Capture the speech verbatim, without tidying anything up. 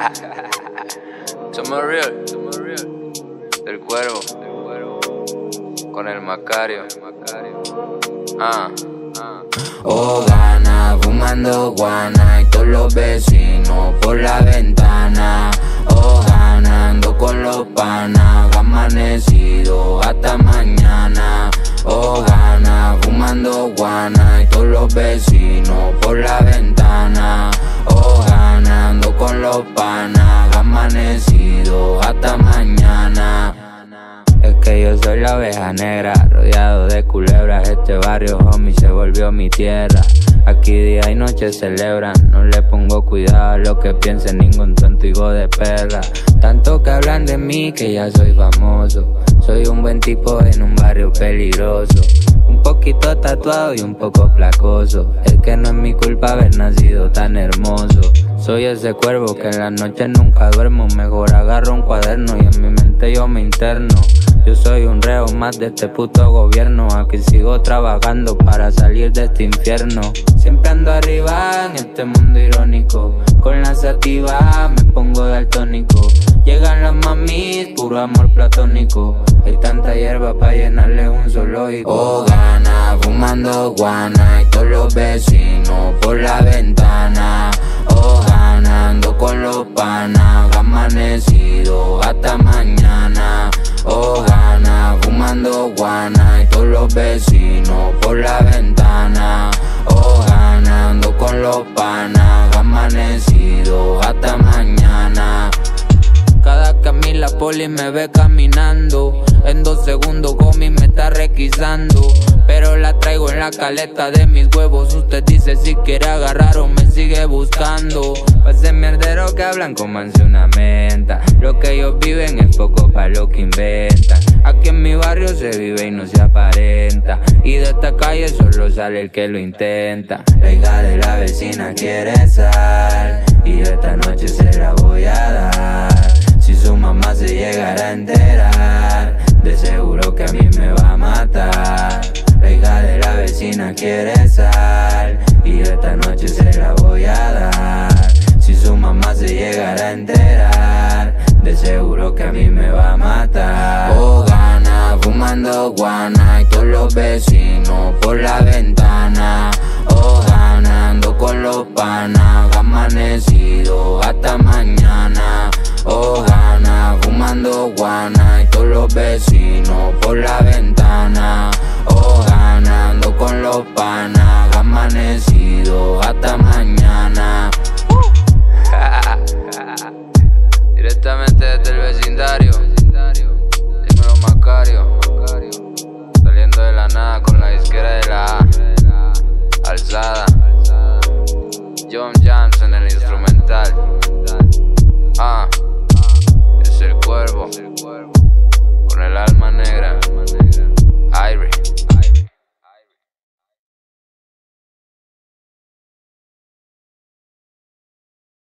Somos real, somos real. Del Cuervo, con el Macario. Ah, ah. Oh, gana, fumando guana y todos los vecinos por la ventana. Oh, ganando con los panas, amanecido hasta mañana. Oh, gana, fumando guana y todos los vecinos por la ventana. Oh, ganando con los panas, amanecido hasta mañana. Es que yo soy la oveja negra, rodeado de culebras. Este barrio, homie, se volvió mi tierra. Aquí día y noche celebran, no le pongo cuidado a lo que piensen ningún tonto hijo de perra. Tanto que hablan de mí que ya soy famoso. Soy un buen tipo en un barrio peligroso. Un poquito tatuado y un poco placoso. Es que no es mi culpa haber nacido tan hermoso. Soy ese cuervo que en las noches nunca duermo. Mejor agarro un cuaderno y en mi mente yo me interno. Yo soy un reo más de este puto gobierno. Aquí sigo trabajando para salir de este infierno. Siempre ando arriba en este mundo irónico. Con la sativa me pongo daltónico. Llegan las mamis, puro amor platónico. Hay tanta hierba pa' llenarle un zoológico. Oh, gana, fumando guana y todos los vecinos por la ventana. Oh, ganando con los panas, amanecido hasta mañana. Oh, gana, fumando guana y todos los vecinos por la ventana. Oh, ganando con los panas, amanecido hasta mañana. Cada que a mí la poli me ve caminando, en dos segundos homie me está requisando. Pero la traigo en la caleta de mis huevos. Usted dice si quiere agarrar o me sigue buscando. Pa' ese mierdero que hablan comanse una menta. Lo que ellos viven es poco pa' lo que inventan. Aquí en mi barrio se vive y no se aparenta. Y de esta calle solo sale el que lo intenta. La hija de la vecina quiere sal y yo esta noche se la voy a dar. Si su mamá se llegara a enterar, de seguro que a mí me va a matar. La hija de la vecina quiere sal y yo esta noche se la voy a dar. Si su mamá se llegara a enterar, de seguro que a mí me va a matar. Oh, gana, fumando guana y todos los vecinos por la ventana. Oh, ganando con los panas, amanecido hasta mañana. Oh, gana, fumando guana y todos los vecinos por la ventana. Oh, ganando con los panas, amanecido hasta mañana. Directamente desde el vecindario, dímelo Macario. Saliendo de la nada con la disquera de la A, alzada. John Jams en el instrumental. Ah, es el Cuervo, con el alma negra.